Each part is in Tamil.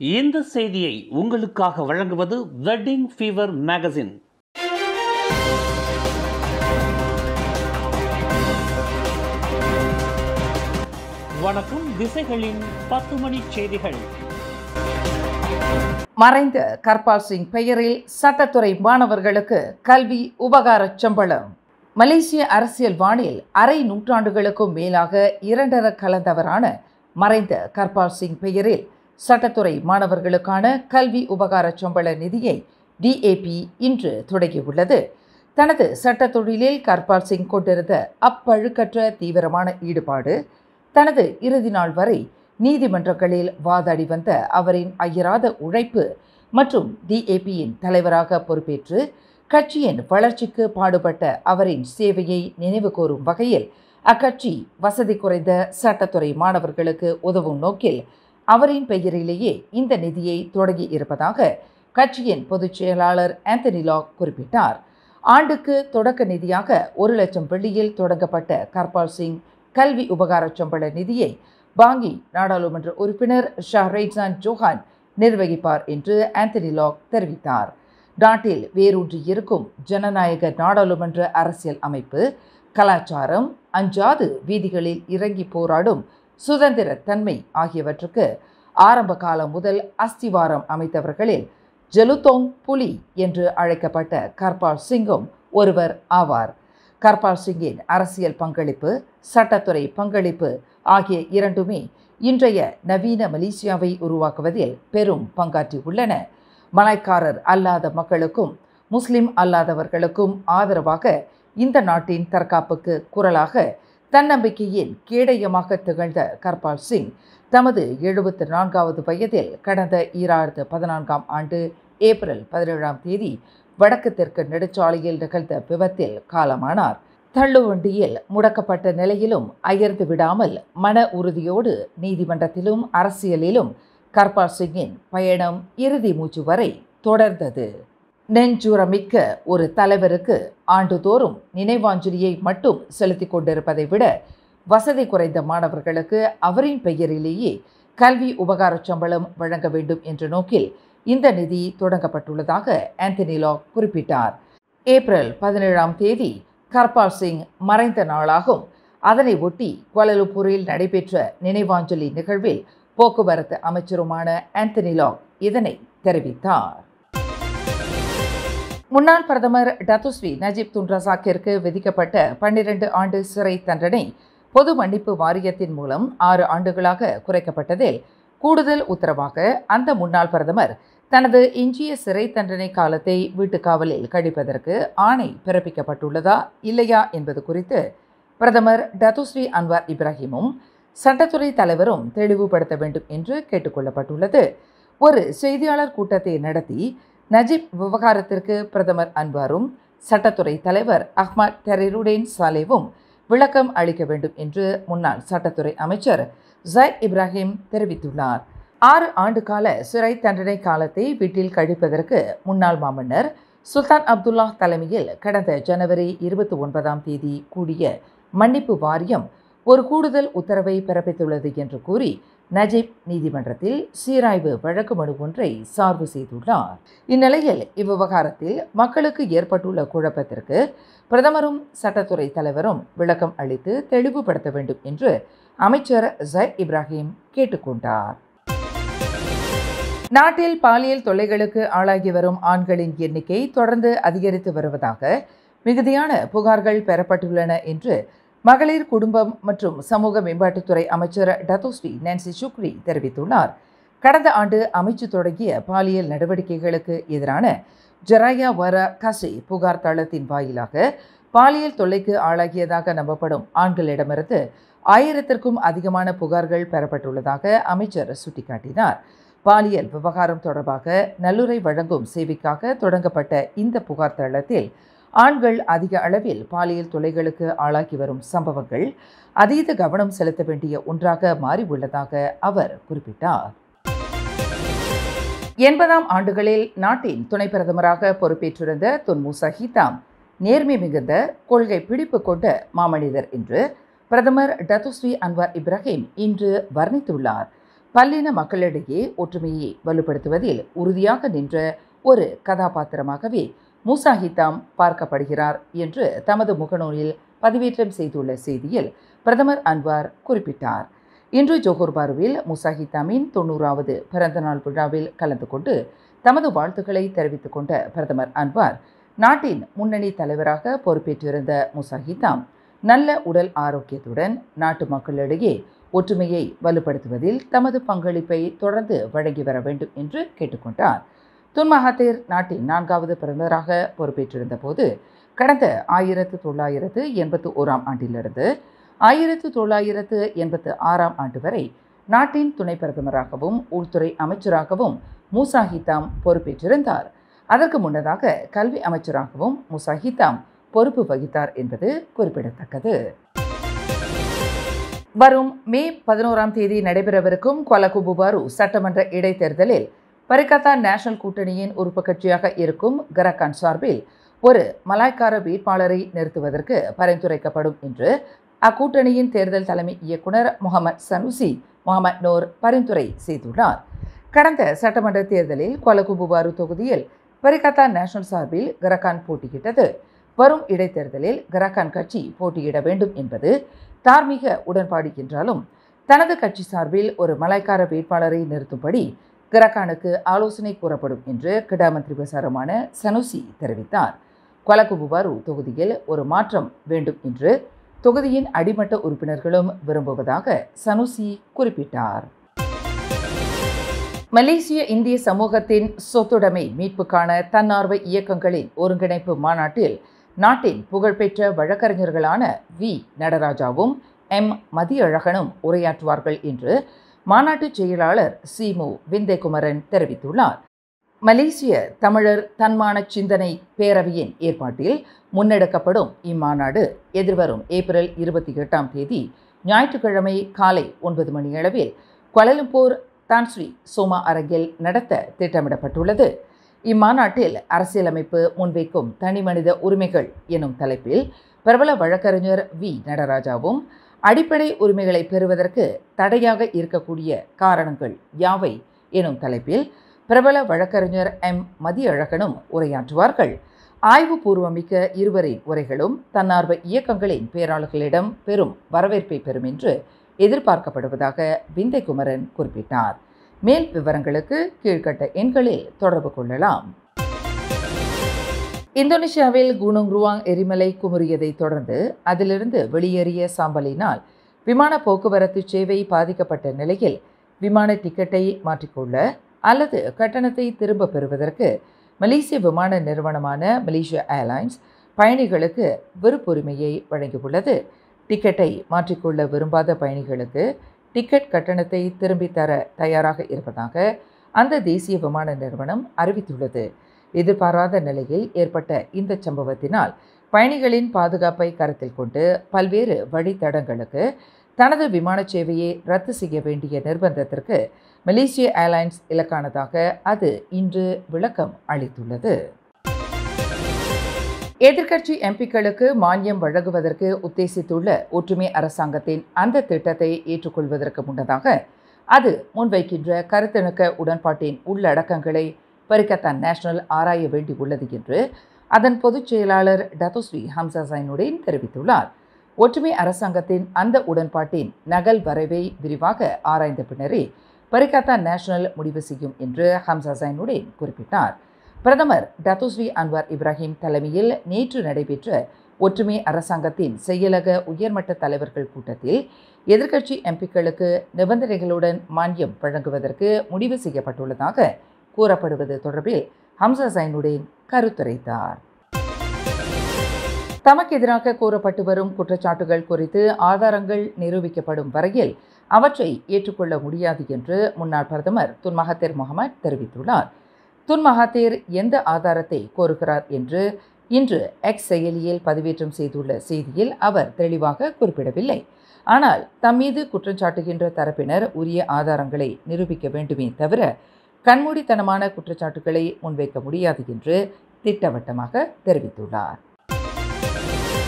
இந்த செய்தியை உங்களுக்காக வழங்குவது வெட்டிங் ஃபீவர் மேகசின். வணக்கம். திசைகளின் 10 மணி செய்திகள். மறைந்த கர்பால் சிங் பெயரில் சட்டத்துறை மாணவர்களுக்கு கல்வி உபகார சம்பளம். மலேசிய அரசியல் வானில் அரை நூற்றாண்டுகளுக்கும் மேலாக இரண்டர கலந்தவரான மறைந்த கர்பால் சிங் பெயரில் சட்டத்துறை மாணவர்களுக்கான கல்வி உபகார சம்பள நிதியை DAP இன்று தொடங்கியுள்ளது. தனது சட்ட தொழிலில் கர்பால் சிங் கொண்டிருந்த அப்பழுக்கற்ற தீவிரமான ஈடுபாடு, தனது இறுதி நாள் வரை நீதிமன்றங்களில் வாதாடி வந்த அவரின் அயராத உழைப்பு மற்றும் DAPயின் தலைவராக பொறுப்பேற்று கட்சியின் வளர்ச்சிக்கு பாடுபட்ட அவரின் சேவையை நினைவு கூறும் வகையில் அக்கட்சி வசதி குறைந்த சட்டத்துறை மாணவர்களுக்கு உதவும் நோக்கில் அவரின் பெயரிலேயே இந்த நிதியை தொடங்கி இருப்பதாக கட்சியின் பொதுச் செயலாளர் ஆந்தனி லாக் குறிப்பிட்டார். ஆண்டுக்கு தொடக்க நிதியாக 1 லட்சம் வெள்ளியில் தொடங்கப்பட்ட கர்பால் சிங் கல்வி உபகார சம்பள நிதியை பாங்கி நாடாளுமன்ற உறுப்பினர் ஷஹ்ரைசான் ஜோஹான் நிர்வகிப்பார் என்று ஆந்தனி லாக் தெரிவித்தார். நாட்டில் வேரூன்றி இருக்கும் ஜனநாயக நாடாளுமன்ற அரசியல் அமைப்பு, கலாச்சாரம், அஞ்சாது வீதிகளில் இறங்கி போராடும் சுதந்திர தன்மை ஆகியவற்றுக்கு ஆரம்ப காலம் முதல் அஸ்திவாரம் அமைத்தவர்களில் ஜெலுத்தோங் புலி என்று அழைக்கப்பட்ட கர்பால் சிங்கும் ஒருவர் ஆவார். கர்பால் சிங்கின் அரசியல் பங்களிப்பு, சட்டத்துறை பங்களிப்பு ஆகிய இரண்டுமே இன்றைய நவீன மலேசியாவை உருவாக்குவதில் பெரும் பங்காற்றியுள்ளன. மலாய்க்காரர் அல்லாத மக்களுக்கும் முஸ்லிம் அல்லாதவர்களுக்கும் ஆதரவாக இந்த நாட்டின் தற்காப்புக்கு குரலாக தன்னம்பிக்கையின் கேடயமாக திகழ்ந்த கர்பால் சிங் தமது 74வது வயதில் கடந்த 2014ஆம் ஆண்டு ஏப்ரல் 17ஆம் தேதி வடக்கு தெற்கு நெடுஞ்சாலையில் நிகழ்ந்த விபத்தில் காலமானார். தள்ளுவண்டியில் முடக்கப்பட்ட நிலையிலும் அயர்ந்து விடாமல் மன உறுதியோடு நீதிமன்றத்திலும் அரசியலிலும் கர்பால் சிங்கின் பயணம் இறுதி மூச்சு வரை தொடர்ந்தது. நெஞ்சுரமிக்க ஒரு தலைவருக்கு ஆண்டுதோறும் நினைவாஞ்சலியை மட்டும் செலுத்திக் கொண்டிருப்பதை விட வசதி குறைந்த மாணவர்களுக்கு அவரின் பெயரிலேயே கல்வி உபகார சம்பளம் வழங்க வேண்டும் என்ற நோக்கில் இந்த நிதி தொடங்கப்பட்டுள்ளதாக ஆந்தனி லாக் குறிப்பிட்டார். ஏப்ரல் 17ஆம் தேதி கர்பால் சிங் மறைந்த நாளாகும். அதனை ஒட்டி குவாலலும்பூரில் நடைபெற்ற நினைவாஞ்சலி நிகழ்வில் போக்குவரத்து அமைச்சருமான ஆந்தனி லாக் இதனை தெரிவித்தார். முன்னாள் பிரதமர் டத்துஸ்ரீ நஜீப் துன் ரசாக்கிற்கு விதிக்கப்பட்ட 12 ஆண்டு சிறை தண்டனை பொது மன்னிப்பு வாரியத்தின் மூலம் 6 ஆண்டுகளாக குறைக்கப்பட்டதில் கூடுதல் உத்தரவாக அந்த முன்னாள் பிரதமர் தனது எஞ்சிய சிறை தண்டனை காலத்தை வீட்டுக்காவலில் கழிப்பதற்கு ஆணை பிறப்பிக்கப்பட்டுள்ளதா இல்லையா என்பது குறித்து பிரதமர் டத்துஸ்ரீ அன்வார் இப்ராஹிமும் சட்டத்துறை தலைவரும் தெளிவுபடுத்த வேண்டும் என்று கேட்டுக்கொள்ளப்பட்டுள்ளது. ஒரு செய்தியாளர் கூட்டத்தை நடத்தி நஜீப் விவகாரத்திற்கு பிரதமர் அன்வாரும் சட்டத்துறை தலைவர் அஹ்மத் டெரிருடேன் சாலேவும் விளக்கம் அளிக்க வேண்டும் என்று முன்னாள் சட்டத்துறை அமைச்சர் ஜைட் இப்ராஹிம் தெரிவித்துள்ளார். 6 ஆண்டு கால சிறை தண்டனை காலத்தை வீட்டில் கழிப்பதற்கு முன்னாள் மாமன்னர் சுல்தான் அப்துல்லா தலைமையில் கடந்த ஜனவரி 29ஆம் தேதி கூடிய மன்னிப்பு வாரியம் ஒரு கூடுதல் உத்தரவை பிறப்பித்துள்ளது என்று கூறி நஜீப் நீதிமன்றத்தில் சீராய்வு வழக்கு மனு ஒன்றை சார்பு செய்துள்ளார். இந்நிலையில் இவ்விவகாரத்தில் மக்களுக்கு ஏற்பட்டுள்ள குழப்பத்திற்கு பிரதமரும் சட்டத்துறை தலைவரும் விளக்கம் அளித்து தெளிவுபடுத்த வேண்டும் என்று அமைச்சர் ஜைட் இப்ராஹிம் கேட்டுக்கொண்டார். நாட்டில் பாலியல் தொல்லைகளுக்கு ஆளாகி வரும் ஆண்களின் எண்ணிக்கை தொடர்ந்து அதிகரித்து வருவதாக மிகுதியான புகார்கள் பெறப்பட்டுள்ளன என்று மகளிர் குடும்பம் மற்றும் சமூக மேம்பாட்டுத்துறை அமைச்சர் டத்தோஸ்ரீ நான்சி சுக்ரி தெரிவித்துள்ளார். கடந்த ஆண்டு அமைச்சு தொடங்கிய பாலியல் நடவடிக்கைகளுக்கு எதிரான ஜராயா வர கசி புகார் தளத்தின் வாயிலாக பாலியல் தொல்லைக்கு ஆளாகியதாக நம்பப்படும் ஆண்களிடமிருந்து 1000த்திற்கும் அதிகமான புகார்கள் பெறப்பட்டுள்ளதாக அமைச்சர் சுட்டிக்காட்டினார். பாலியல் விவகாரம் தொடர்பாக நல்லுரை வழங்கும் சேவைக்காக தொடங்கப்பட்ட இந்த புகார் தளத்தில் ஆண்கள் அதிக அளவில் பாலியல் தொல்லைகளுக்கு ஆளாகி வரும் சம்பவங்கள் அதீத கவனம் செலுத்த வேண்டிய ஒன்றாக மாறியுள்ளதாக அவர் குறிப்பிட்டார். 80ஆம் ஆண்டுகளில் நாட்டின் துணை பிரதமராக பொறுப்பேற்றிருந்த துன் மூசா ஹிதாம் நேர்மை மிகுந்த கொள்கை பிடிப்பு கொண்ட மாமனிதர் என்று பிரதமர் டத்துஸ்ரீ அன்வார் இப்ராஹிம் இன்று வர்ணித்துள்ளார். பல்லின மக்களிடையே ஒற்றுமையை வலுப்படுத்துவதில் உறுதியாக நின்ற ஒரு கதாபாத்திரமாகவே மூசா ஹித்தாம் பார்க்கப்படுகிறார் என்று தமது முகநூலில் பதிவேற்றம் செய்துள்ள செய்தியில் பிரதமர் அன்வார் குறிப்பிட்டார். இன்று ஜோஹர் பாருவில் மூசா ஹித்தாமின் 90வது பிறந்தநாள் விழாவில் கலந்து கொண்டு தமது வாழ்த்துக்களை தெரிவித்துக் கொண்ட பிரதமர் அன்வார், நாட்டின் முன்னணி தலைவராக பொறுப்பேற்றிருந்த மூசா ஹித்தாம் நல்ல உடல் ஆரோக்கியத்துடன் நாட்டு மக்களிடையே ஒற்றுமையை வலுப்படுத்துவதில் தமது பங்களிப்பை தொடர்ந்து வழங்கி வர வேண்டும் என்று கேட்டுக்கொண்டார். துன் மகாதீர் நாட்டின் 4வது பிரதமராக பொறுப்பேற்றிருந்த போது கடந்த 1981ஆம் ஆண்டிலிருந்து 1986ஆம் ஆண்டு வரை நாட்டின் துணை பிரதமராகவும் உள்துறை அமைச்சராகவும் மூசா ஹித்தாம் பொறுப்பேற்றிருந்தார். அதற்கு முன்னதாக கல்வி அமைச்சராகவும் மூசா ஹித்தாம் பொறுப்பு வகித்தார் என்பது குறிப்பிடத்தக்கது. வரும் மே 11ஆம் தேதி நடைபெறவிருக்கும் கொலகுபு பாரு சட்டமன்ற இடைத்தேர்தலில் பரிகத்தா நேஷனல் கூட்டணியின் உறுப்பு கட்சியாக இருக்கும் கரகான் சார்பில் ஒரு மலாய்க்கார வேட்பாளரை நிறுத்துவதற்கு பரிந்துரைக்கப்படும் என்று அக்கூட்டணியின் தேர்தல் தலைமை இயக்குனர் முகமது சனுசி முகமது நோர் பரிந்துரை செய்துள்ளார். கடந்த சட்டமன்ற தேர்தலில் கொலகுபு பாரு தொகுதியில் பரிகத்தா நேஷனல் சார்பில் கரகான் போட்டியிட்டது. வரும் இடைத்தேர்தலில் கரகான் கட்சி போட்டியிட வேண்டும் என்பது தார்மீக உடன்பாடு என்றாலும் தனது கட்சி சார்பில் ஒரு மலாய்க்கார வேட்பாளரை நிறுத்தும்படி கரகானுக்கு ஆலோசனை கூறப்படும் என்று கிடாமந்திரி பிரசாரமான சனுசி தெரிவித்தார். கொலகுபு பாரு தொகுதியில் ஒரு மாற்றம் வேண்டும் என்று தொகுதியின் அடிமட்ட உறுப்பினர்களும் விரும்புவதாக சனுசி குறிப்பிட்டார். மலேசிய இந்திய சமூகத்தின் சொத்துடைமை மீட்புக்கான தன்னார்வ இயக்கங்களின் ஒருங்கிணைப்பு மாநாட்டில் நாட்டின் புகழ்பெற்ற வழக்கறிஞர்களான வி நடராஜாவும் எம் மதியழகனும் உரையாற்றுவார்கள் என்று மாநாட்டு செயலாளர் சீமு விந்தைகுமரன் தெரிவித்துள்ளார். மலேசிய தமிழர் தன்மான சிந்தனை பேரவையின் ஏற்பாட்டில் முன்னெடுக்கப்படும் இம்மாநாடு எதிர்வரும் ஏப்ரல் 28ஆம் தேதி ஞாயிற்றுக்கிழமை காலை 9 மணியளவில் கோலாலம்பூர் தான்ஸ்ரீ சோமா அரங்கில் நடத்த திட்டமிடப்பட்டுள்ளது. இம்மாநாட்டில் அரசியலமைப்பு முன்வைக்கும் தனிமனித உரிமைகள் எனும் தலைப்பில் பிரபல வழக்கறிஞர் வி நடராஜாவும் அடிப்படை உரிமைகளை பெறுவதற்கு தடையாக இருக்கக்கூடிய காரணங்கள் யாவை எனும் தலைப்பில் பிரபல வழக்கறிஞர் எம் மதியழகனும் உரையாற்றுவார்கள். ஆய்வுபூர்வமிக்க இருவரின் உரைகளும் தன்னார்வ இயக்கங்களின் பேராளர்களிடம் பெரும் வரவேற்பை பெறும் என்று எதிர்பார்க்கப்படுவதாக விந்தைகுமரன் குறிப்பிட்டார். மேல் விவரங்களுக்கு கீழ்கட்ட எண்களில் தொடர்பு கொள்ளலாம். இந்தோனேஷியாவில் குனூங் ருவாங் எரிமலை குமுறியதை தொடர்ந்து அதிலிருந்து வெளியேறிய சாம்பலினால் விமான போக்குவரத்து சேவை பாதிக்கப்பட்ட நிலையில் விமான டிக்கெட்டை மாற்றிக்கொள்ள அல்லது கட்டணத்தை திரும்ப பெறுவதற்கு மலேசிய விமான நிறுவனமான மலேசியா ஏர்லைன்ஸ் பயணிகளுக்கு விருப்புரிமையை வழங்கியுள்ளது. டிக்கெட்டை மாற்றிக்கொள்ள விரும்பாத பயணிகளுக்கு டிக்கெட் கட்டணத்தை திரும்பித் தர தயாராக இருப்பதாக அந்த தேசிய விமான நிறுவனம் அறிவித்துள்ளது. எதிர்பாராத நிலையில் ஏற்பட்ட இந்த சம்பவத்தினால் பயணிகளின் பாதுகாப்பை கருத்தில் கொண்டு பல்வேறு வழித்தடங்களுக்கு தனது விமான சேவையை ரத்து செய்ய வேண்டிய நிர்பந்தத்திற்கு மலேசிய ஏர்லைன்ஸ் இலக்கானதாக அது இன்று விளக்கம் அளித்துள்ளது. எதிர்க்கட்சி எம்பிக்களுக்கு மானியம் வழங்குவதற்கு உத்தேசித்துள்ள ஒற்றுமை அரசாங்கத்தின் அந்த திட்டத்தை ஏற்றுக்கொள்வதற்கு முன்னதாக அது முன்வைக்கின்ற கருத்திணக்க உடன்பாட்டின் உள்ளடக்கங்களை பரிகத்தா நேஷனல் ஆராய வேண்டியுள்ளது என்று அதன் பொதுச் செயலாளர் டத்தோஸ்ரீ ஹம்சா சைனுடன் தெரிவித்துள்ளார். ஒற்றுமை அரசாங்கத்தின் அந்த உடன்பாட்டின் நகல் வரைவை விரிவாக ஆராய்ந்த பின்னரே பரிகத்தா நேஷனல் முடிவு செய்யும் என்று ஹம்சா சைனுடன் குறிப்பிட்டார். பிரதமர் டத்தோஸ்ரீ அன்வார் இப்ராஹிம் தலைமையில் நேற்று நடைபெற்ற ஒற்றுமை அரசாங்கத்தின் செயலக உயர்மட்ட தலைவர்கள் கூட்டத்தில் எதிர்க்கட்சி எம்பிக்களுக்கு நிபந்தனைகளுடன் மானியம் வழங்குவதற்கு முடிவு செய்யப்பட்டுள்ளதாக கூறப்படுவது தொடர்பில் ஹம்சா சைனுடன் கருத்துரைத்தார். தமக்கு எதிராக கூறப்பட்டு வரும் குற்றச்சாட்டுகள் குறித்து ஆதாரங்கள் நிரூபிக்கப்படும் வரையில் அவற்றை ஏற்றுக்கொள்ள முடியாது என்று முன்னாள் பிரதமர் துன் மகாதீர் முகமது தெரிவித்துள்ளார். துன் மகாதீர் எந்த ஆதாரத்தை கோருகிறார் என்று இன்று எக்ஸ் செயலியில் பதிவேற்றம் செய்துள்ள செய்தியில் அவர் தெளிவாக குறிப்பிடவில்லை. ஆனால் தம்மீது குற்றச்சாட்டுகின்ற தரப்பினர் உரிய ஆதாரங்களை நிரூபிக்க வேண்டுமே தவிர கண்மூடித்தனமான குற்றச்சாட்டுகளை முன்வைக்க முடியாது என்று திட்டவட்டமாக தெரிவித்துள்ளார்.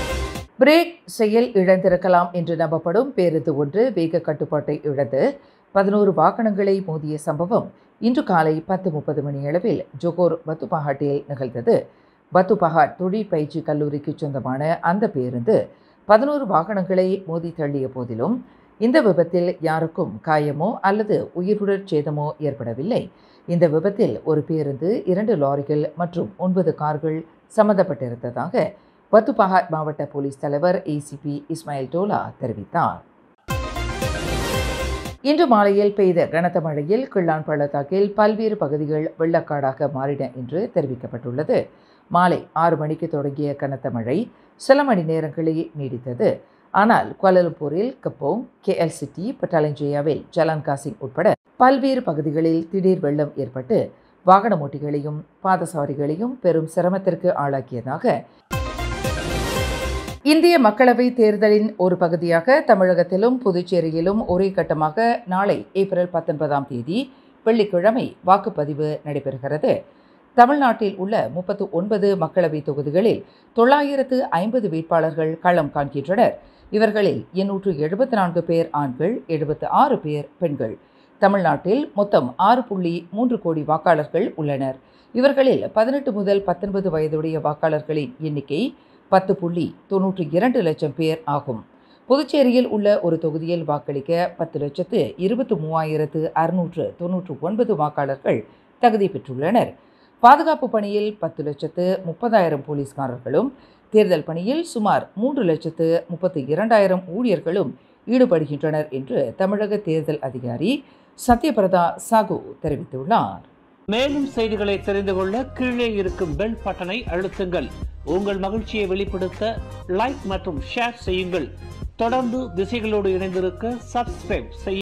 பிரேக் செயல் இழந்திருக்கலாம் என்று நம்பப்படும் பேருந்து ஒன்று வேக கட்டுப்பாட்டை இழந்து 11 வாகனங்களை மோதிய சம்பவம் இன்று காலை 10:30 மணியளவில் ஜோகோர் பத்துபஹாட்டில் நிகழ்ந்தது. பத்துபஹாட் தொழிற்பயிற்சி கல்லூரிக்கு சொந்தமான அந்த பேருந்து 11 வாகனங்களை மோதி தள்ளிய போதிலும் இந்த விபத்தில் யாருக்கும் காயமோ அல்லது உயிருடற் சேதமோ ஏற்படவில்லை. இந்த விபத்தில் ஒரு பேருந்து, 2 லாரிகள் மற்றும் 9 கார்கள் சம்பந்தப்பட்டிருந்ததாக பத்துபஹாட் மாவட்ட போலீஸ் தலைவர் ஏசிபி இஸ்மாயில் டோலா தெரிவித்தார். இன்று மாலையில் பெய்த கனத்த மழையில் கிள்ளான் பள்ளத்தாக்கில் பல்வேறு பகுதிகள் வெள்ளக்காடாக மாறின என்று தெரிவிக்கப்பட்டுள்ளது. மாலை 6 மணிக்கு தொடங்கிய கனத்த மழை சில மணி நேரங்களே நீடித்தது. ஆனால் குவாலலம்பூரில் கப்போங், கேஎல் சிட்டி, பட்டாலஞ்சேயாவில் ஜலான் காசிங் உட்பட பல்வேறு பகுதிகளில் திடீர் வெள்ளம் ஏற்பட்டு வாகன ஓட்டிகளையும் பாதசாரிகளையும் பெரும் சிரமத்திற்கு ஆளாக்கியதாக இந்திய மக்களவைத் தேர்தலின் ஒரு பகுதியாக தமிழகத்திலும் புதுச்சேரியிலும் ஒரே கட்டமாக நாளை ஏப்ரல் 19ஆம் தேதி வெள்ளிக்கிழமை வாக்குப்பதிவு நடைபெறுகிறது. தமிழ்நாட்டில் உள்ள 39 மக்களவைத் தொகுதிகளில் 950 வேட்பாளர்கள் களம் காண்கின்றனர். இவர்களில் 874 பேர் ஆண்கள், 76 பேர் பெண்கள். தமிழ்நாட்டில் மொத்தம் 6.3 கோடி வாக்காளர்கள் உள்ளனர். இவர்களில் 18 முதல் 19 வயதுடைய வாக்காளர்களின் எண்ணிக்கை 10.92 லட்சம் பேர் ஆகும். புதுச்சேரியில் உள்ள ஒரு தொகுதியில் வாக்களிக்க 10,23,699 வாக்காளர்கள் தகுதி பெற்றுள்ளனர். பாதுகாப்பு பணியில் 10,30,000 போலீஸ்காரர்களும், தேர்தல் பணியில் சுமார் 3,32,000 ஊழியர்களும் ஈடுபடுகின்றனர் என்று தமிழக தேர்தல் அதிகாரி சத்யபிரதா சாகு தெரிவித்துள்ளார். மேலும் செய்திகளை தெரிந்து கொள்ள கீழே இருக்கும் பெல் பட்டனை அழுத்துங்கள். உங்கள் மகிழ்ச்சியை வெளிப்படுத்த லைக் மற்றும் ஷேர் செய்யுங்கள். தொடர்ந்து திசைகளோடு இணைந்திருக்க சப்ஸ்கிரைப் செய்யுங்கள்.